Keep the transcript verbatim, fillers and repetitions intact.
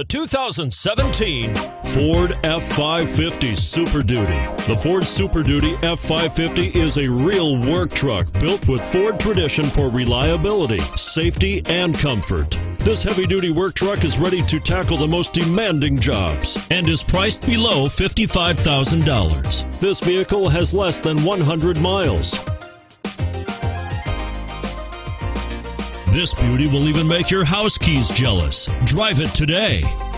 The two thousand seventeen Ford F five fifty Super Duty. The Ford Super Duty F five fifty is a real work truck built with Ford tradition for reliability, safety, and comfort. This heavy-duty work truck is ready to tackle the most demanding jobs and is priced below fifty-five thousand dollars. This vehicle has less than one hundred miles. This beauty will even make your house keys jealous. Drive it today.